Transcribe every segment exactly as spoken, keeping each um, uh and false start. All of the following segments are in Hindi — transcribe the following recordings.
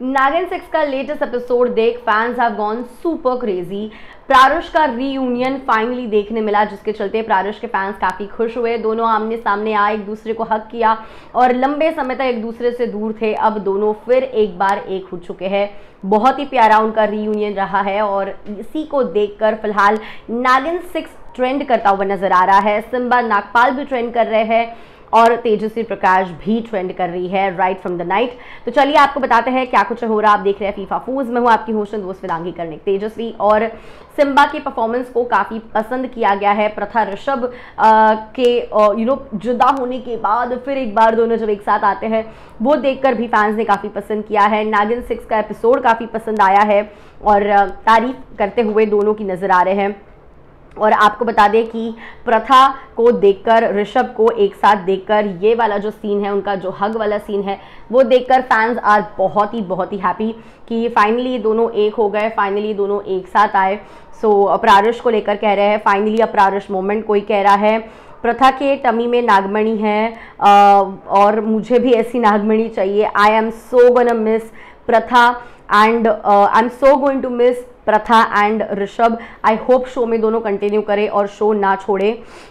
नागिन सिक्स का लेटेस्ट एपिसोड देख fans have gone super crazy. Prarush का रीयूनियन फाइनली देखने मिला, जिसके चलते प्रारुष के फैंस काफी खुश हुए। दोनों आमने सामने आए, एक दूसरे को हक किया और लंबे समय तक एक दूसरे से दूर थे, अब दोनों फिर एक बार एक हो चुके हैं। बहुत ही प्यारा उनका रीयूनियन रहा है और इसी को देखकर फिलहाल नागिन सिक्स ट्रेंड करता हुआ नजर आ रहा है। सिम्बा नागपाल भी ट्रेंड कर रहे हैं और तेजस्वी प्रकाश भी ट्रेंड कर रही है राइट फ्रॉम द नाइट। तो चलिए आपको बताते हैं क्या कुछ हो रहा है। आप देख रहे हैं फीफा फूज, मैं हूं आपकी होस्ट दोस्त वेदांगी कर्णिक। तेजस्वी और सिम्बा के परफॉर्मेंस को काफ़ी पसंद किया गया है। प्रथा ऋषभ के यू नो जुदा होने के बाद फिर एक बार दोनों जब एक साथ आते हैं, वो देखकर भी फैंस ने काफ़ी पसंद किया है। नागिन सिक्स का एपिसोड काफ़ी पसंद आया है और तारीफ करते हुए दोनों की नज़र आ रहे हैं। और आपको बता दें कि प्रथा को देखकर, ऋषभ को एक साथ देखकर, ये वाला जो सीन है उनका, जो हग वाला सीन है, वो देखकर फैंस आज बहुत ही बहुत ही हैप्पी कि फाइनली दोनों एक हो गए, फाइनली दोनों एक साथ आए। सो प्रारुष को लेकर कह रहे हैं फाइनली अ प्रारुष मोमेंट, कोई कह रहा है प्रथा के टमी में नागमणि है और मुझे भी ऐसी नागमणि चाहिए। I am so gonna miss Pratha and I am so going to miss Pratha and Rishabh. I hope show में दोनों कंटिन्यू करें और शो ना छोड़े।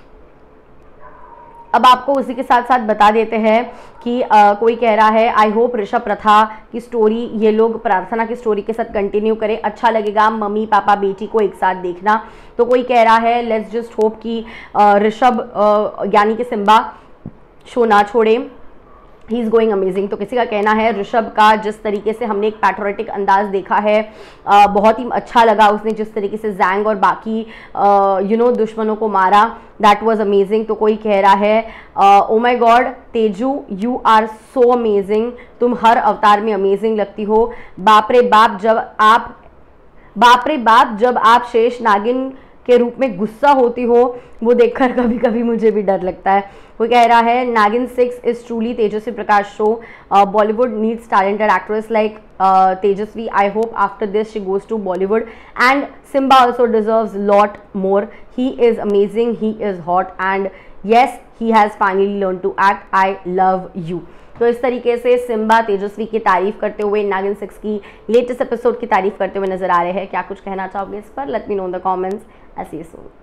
अब आपको उसी के साथ साथ बता देते हैं कि uh, कोई कह रहा है आई होप ऋषभ प्रथा की स्टोरी ये लोग प्रार्थना की स्टोरी के साथ कंटिन्यू करें, अच्छा लगेगा मम्मी पापा बेटी को एक साथ देखना। तो कोई कह रहा है लेट्स जस्ट होप कि ऋषभ uh, uh, यानी कि सिम्बा शो ना छोड़े, ही इज़ गोइंग अमेजिंग। तो किसी का कहना है ऋषभ का जिस तरीके से हमने एक पैट्रियोटिक अंदाज देखा है, आ, बहुत ही अच्छा लगा उसने जिस तरीके से जैंग और बाकी यू नो दुश्मनों को मारा, दैट वाज अमेजिंग। तो कोई कह रहा है oh my god Teju you are so amazing, तुम हर अवतार में अमेजिंग लगती हो। बाप रे बाप जब आप बाप रे बाप जब आप शेष नागिन के रूप में गुस्सा होती हो, वो देखकर कभी कभी मुझे भी डर लगता है। कोई कह रहा है Naagin six is truly Tejasswi Prakash show, Bollywood needs talented actress like Tejasswi. I hope after this she goes to Bollywood and Simba also deserves lot more, he is amazing, he is hot and yes he has finally learn to act, I love you. तो इस तरीके से सिम्बा तेजस्वी की तारीफ करते हुए, नागिन सिक्स की लेटेस्ट एपिसोड की तारीफ करते हुए नजर आ रहे हैं। क्या कुछ कहना चाहोगे इस पर? Let me know in the comments. ऐसी